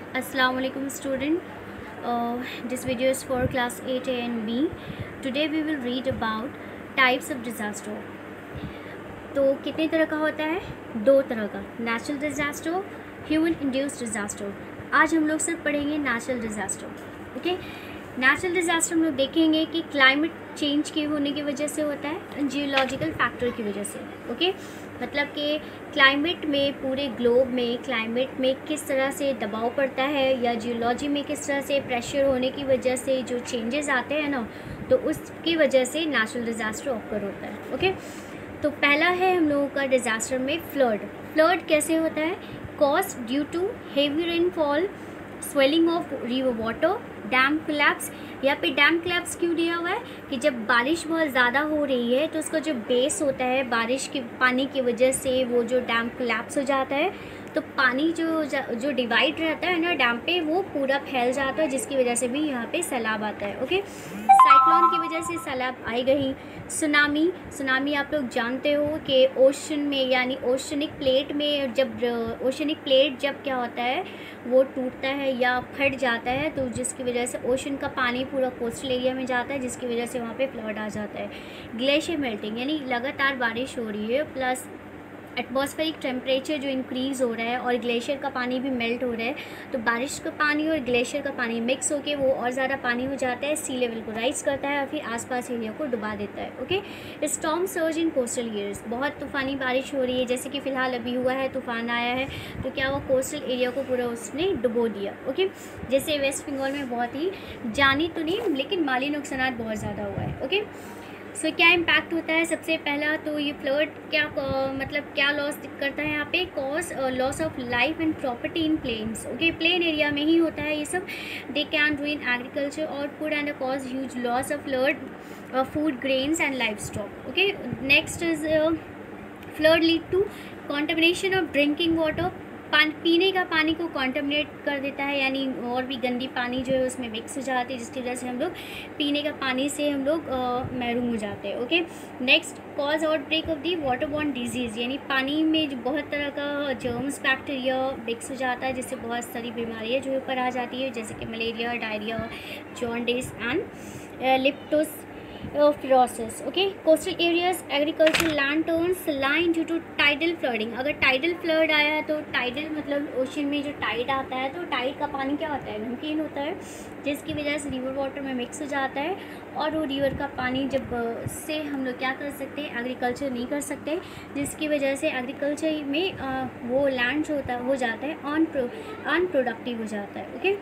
Assalamu alaikum student. This video is for class 8A and B. Today we will read about types of disaster. तो कितने तरह का होता है? दो तरह का, natural disaster, human induced disaster. आज हम लोग सिर्फ पढ़ेंगे natural disaster. Okay, natural disaster हम लोग देखेंगे कि क्लाइमेट चेंज के होने की वजह से होता है, जियोलॉजिकल फैक्टर की वजह से. ओके, मतलब कि क्लाइमेट में, पूरे ग्लोब में क्लाइमेट में किस तरह से दबाव पड़ता है या जियोलॉजी में किस तरह से प्रेशर होने की वजह से जो चेंजेस आते हैं ना, तो उसकी वजह से नेचुरल डिज़ास्टर ऑकर होता है. ओके, तो पहला है हम लोगों का डिज़ास्टर में फ्लड. फ्लड कैसे होता है? Cause due to heavy rainfall, swelling of river water, dam collapse. यहाँ पे डैम कोलैप्स क्यों दिया हुआ है कि जब बारिश बहुत ज़्यादा हो रही है तो उसका जो बेस होता है बारिश के पानी की वजह से वो जो डैम कोलैप्स हो जाता है, तो पानी जो डिवाइड रहता है ना डैम पे, वो पूरा फैल जाता है, जिसकी वजह से भी यहाँ पे सैलाब आता है. ओके, साइक्लोन की वजह से सैलाब आई गई. सुनामी आप लोग जानते हो कि ओशन में, यानी ओशनिक प्लेट में, जब ओशनिक प्लेट जब क्या होता है वो टूटता है या फट जाता है, तो जिसकी वजह से ओशन का पानी पूरा कोस्टल एरिया में जाता है, जिसकी वजह से वहाँ पे फ्लड आ जाता है. ग्लेशियर मेल्टिंग, यानी लगातार बारिश हो रही है प्लस एटमॉस्फेरिक टेम्परेचर जो इंक्रीज़ हो रहा है और ग्लेशियर का पानी भी मेल्ट हो रहा है, तो बारिश का पानी और ग्लेशियर का पानी मिक्स होके वो और ज़्यादा पानी हो जाता है, सी लेवल को राइज करता है और फिर आसपास एरिया को डुबा देता है. Okay, storm surge in coastal areas, बहुत तूफ़ानी बारिश हो रही है, जैसे कि फ़िलहाल अभी हुआ है, तूफ़ान आया है, तो क्या वो कोस्टल एरिया को पूरा उसने डुबो दिया. ओके, जैसे वेस्ट बंगाल में बहुत ही जानी तो नहीं लेकिन माली नुकसान बहुत ज़्यादा हुआ है. ओके, सो क्या इम्पैक्ट होता है? सबसे पहला तो ये फ्लड क्या मतलब क्या लॉस करता है यहाँ पे? Cause loss of life and property in plains. Okay, plain area में ही होता है ये सब. They can ruin agriculture output and cause huge loss of flood food grains and life stock. Okay, next is flood lead to contamination of drinking water. पीने का पानी को कॉन्टेमिनेट कर देता है, यानी और भी गंदी पानी जो है उसमें मिक्स हो जाती है, जिसकी वजह से हम लोग पीने का पानी से हम लोग महरूम हो जाते हैं. Okay, next cause outbreak of the waterborne disease, यानी पानी में जो बहुत तरह का जर्म्स बैक्टीरिया मिक्स हो जाता है, जिससे बहुत सारी बीमारियाँ जो ऊपर आ जाती है, जैसे कि malaria, diarrhoea, jaundice and leptospirosis. Okay, coastal areas agriculture land turns line due to tidal flooding. अगर टाइडल फ्लड आया है तो टाइडल मतलब ओशन में जो टाइड आता है, तो टाइड का पानी क्या होता है? नमकीन होता है, जिसकी वजह से रिवर वाटर में मिक्स हो जाता है, और वो रिवर का पानी जब से हम लोग क्या कर सकते हैं? एग्रीकल्चर नहीं कर सकते, जिसकी वजह से एग्रीकल्चर में वो लैंड जो हो जाता है अनप्रोडक्टिव हो जाता है. ओके,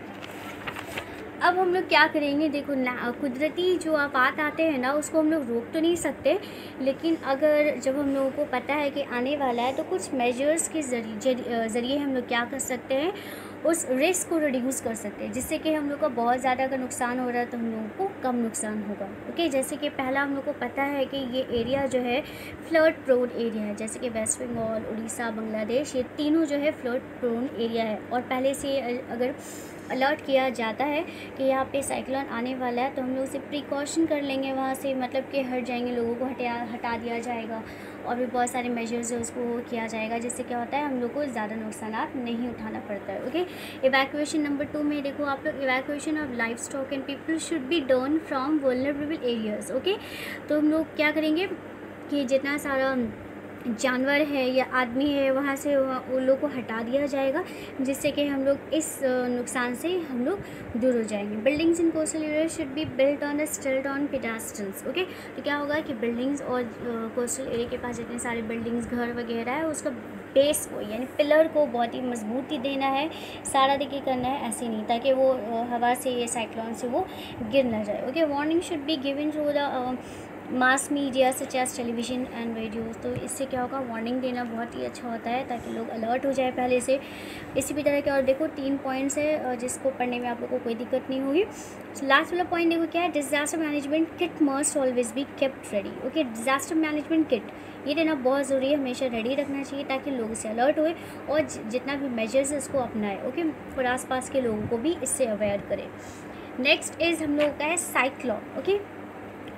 अब हम लोग क्या करेंगे? देखो, कुदरती जो आफात आते हैं ना, उसको हम लोग रोक तो नहीं सकते, लेकिन अगर जब हम लोगों को पता है कि आने वाला है, तो कुछ मेजर्स के ज़रिए हम लोग क्या कर सकते हैं? उस रिस्क को रिड्यूस कर सकते हैं, जिससे कि हम लोग का बहुत ज़्यादा अगर नुकसान हो रहा है तो हम लोगों को कम नुकसान होगा. ओके, जैसे कि पहला हम लोग को पता है कि ये एरिया जो है फ्लड प्रोन एरिया है, जैसे कि वेस्ट बंगाल, उड़ीसा, बांग्लादेश, ये तीनों जो है फ्लड प्रोन एरिया है. और पहले से अगर अलर्ट किया जाता है कि यहाँ पे साइक्लोन आने वाला है, तो हम लोग उसे प्रिकॉशन कर लेंगे, वहाँ से मतलब कि हट जाएंगे, लोगों को हटा दिया जाएगा, और भी बहुत सारे मेजर्स है उसको किया जाएगा, जिससे क्या होता है हम लोग को ज़्यादा नुकसान नहीं उठाना पड़ता है. ओके, इवैक्यूएशन नंबर 2 में देखो आप लोग, evacuation of life stock and people should be done from vulnerable areas. Okay, तो हम लोग क्या करेंगे कि जितना सारा जानवर है या आदमी है वहाँ से उन लोग को हटा दिया जाएगा, जिससे कि हम लोग इस नुकसान से हम लोग दूर हो जाएंगे. Buildings in coastal area should be built on the stilt on pedestals. Okay, तो क्या होगा कि बिल्डिंग्स और कोस्टल एरिया के पास जितने सारे बिल्डिंग्स, घर वगैरह है, उसका बेस को यानी पिलर को बहुत ही मजबूती देना है, सारा देखिए करना है, ऐसे नहीं, ताकि वो हवा से या साइक्लोन से वो गिर ना जाए. Okay, warning should be given through the mass media such as television and radios. तो इससे क्या होगा? वार्निंग देना बहुत ही अच्छा होता है, ताकि लोग अलर्ट हो जाए पहले से. इसी भी तरह के और देखो 3 पॉइंट्स है जिसको पढ़ने में आप लोग को कोई दिक्कत नहीं होगी. लास्ट वाला पॉइंट देखो क्या है? Disaster management kit must always be kept ready. Okay, disaster management kit ये देना बहुत ज़रूरी है, हमेशा रेडी रखना चाहिए, ताकि लोग इससे अलर्ट हुए और जितना भी मेजर्स है इसको अपनाएं. ओके, और आसपास के लोगों को भी इससे अवेयर करें. नेक्स्ट इज़ हम लोगों का है cyclone. Okay,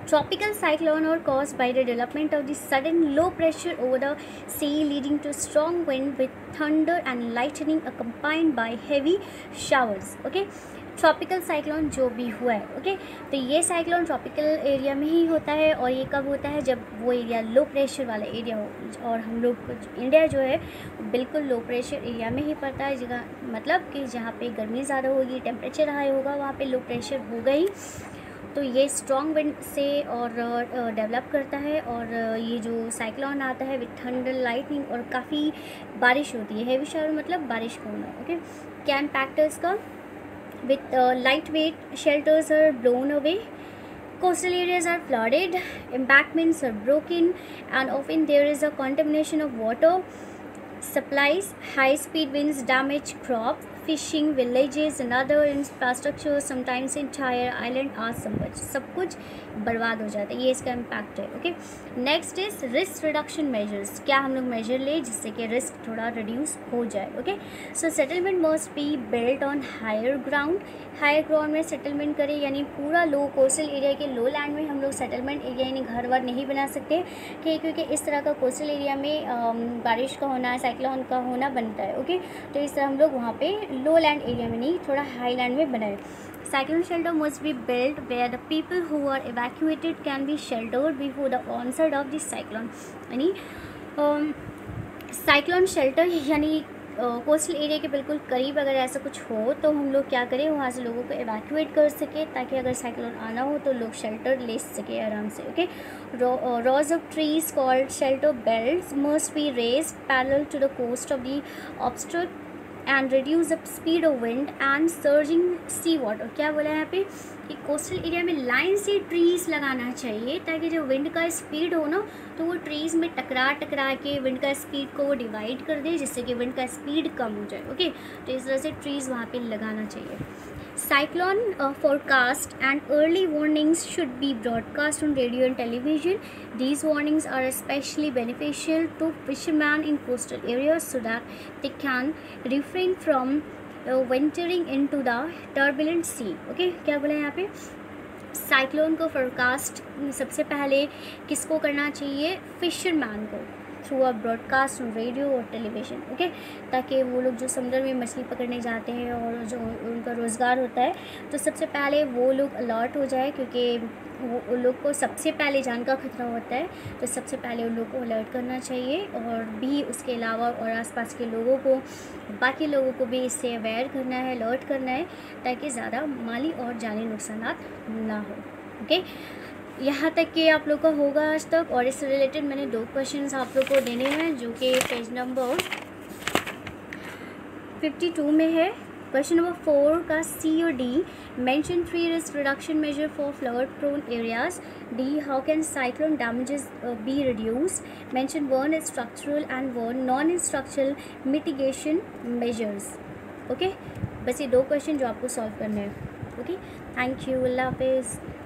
Tropical cyclone are caused by the development of the sudden low pressure over the sea, leading to strong wind with thunder and lightning accompanied by heavy showers. Okay, tropical cyclone जो भी हुआ है, okay, तो ये cyclone tropical area में ही होता है। और ये कब होता है? जब वो एरिया लो प्रेशर वाला एरिया हो। और हम लोग इंडिया जो है बिल्कुल लो प्रेशर एरिया में ही पड़ता है, जगह मतलब कि जहाँ पे गर्मी ज़्यादा होगी, टेम्परेचर हाई होगा, वहाँ पे लो प्रेशर होगा ही। तो ये स्ट्रॉन्ग विंड से और डेवलप करता है। और ये जो साइक्लोन आता है विथ थंडर लाइटनिंग और काफ़ी बारिश होती है। हेवी शावर मतलब बारिश का होना। ओके, क्या इम्पैक्ट है इसका? With lightweight shelters are blown away, coastal areas are flooded, embankments are broken, and often there is a contamination of water supplies. High speed winds damage crops, fishing villages and other infrastructure. Sometimes entire island are submerged. सब कुछ बर्बाद हो जाता है। ये इसका impact है। Okay, next is risk reduction measures. क्या हम लोग मेजर ले जिससे कि रिस्क थोड़ा रिड्यूस हो जाए? Okay, so settlement must be built on higher ground. Higher ground में सेटलमेंट करें, यानी पूरा लो कोस्टल एरिया के लो लैंड में हम लोग सेटलमेंट एरिया यानी घर वर नहीं बना सकते, क्योंकि इस तरह का कोस्टल एरिया में बारिश का होना, साइक्लोन का होना बनता है। ओके, तो इस तरह हम लोग वहाँ पे लो लैंड एरिया में नहीं, थोड़ा हाई लैंड में बनाए। Cyclone shelter must be built where the people who are evacuated can be sheltered before the onset of the cyclone. यानी साइक्लोन शेल्टर यानी कोस्टल एरिया के बिल्कुल करीब अगर ऐसा कुछ हो तो हम लोग क्या करें, वहाँ से लोगों को एवैक्यूएट कर सके, ताकि अगर साइक्लोन आना हो तो लोग शेल्टर ले सके आराम से। Okay, rows of trees called shelter belts must be raised parallel to the coast of the obstruct and reduce the speed of wind and surging sea water. क्या बोला है यहाँ पे कि कोस्टल एरिया में लाइन से ट्रीज़ लगाना चाहिए, ताकि जब विंड का स्पीड हो ना तो वो ट्रीज़ में टकरा के विंड का स्पीड को वो डिवाइड कर दे, जिससे कि विंड का स्पीड कम हो जाए। ओके, तो इस तरह से ट्रीज़ वहाँ पे लगाना चाहिए। Cyclone forecast and early warnings should be broadcast on radio and television. These warnings are especially beneficial to fishermen in coastal areas so that they can refrain from venturing into the turbulent sea. Okay, क्या बोला है यहाँ पे? Cyclone को forecast सबसे पहले किसको करना चाहिए? फिशरमैन को, through a broadcast on radio और टेलीविज़न। ओके, ताकि वो लोग जो समुद्र में मछली पकड़ने जाते हैं और जो उनका रोज़गार होता है, तो सबसे पहले वो लोग अलर्ट हो जाए, क्योंकि वो उन लोग को सबसे पहले जान का खतरा होता है। तो सबसे पहले उन लोग को अलर्ट करना चाहिए, और भी उसके अलावा और आसपास के लोगों को, बाकी लोगों को भी इससे अवेयर करना है, अलर्ट करना है, ताकि ज़्यादा माली और जानी नुकसान ना हो। ओके, यहाँ तक कि आप लोग का होगा आज तक। और इससे रिलेटेड मैंने 2 क्वेश्चंस आप लोग को देने हैं, जो कि पेज नंबर 52 में है। क्वेश्चन नंबर 4 का C और D, mention 3 risk reduction measure for flood prone areas. D, how can cyclone damages be reduced. Mention 1 structural and 1 non structural mitigation measures. Okay, बस ये 2 क्वेश्चन जो आपको सॉल्व करने हैं। ओके, थैंक यू, अल्लाह हाफिज़।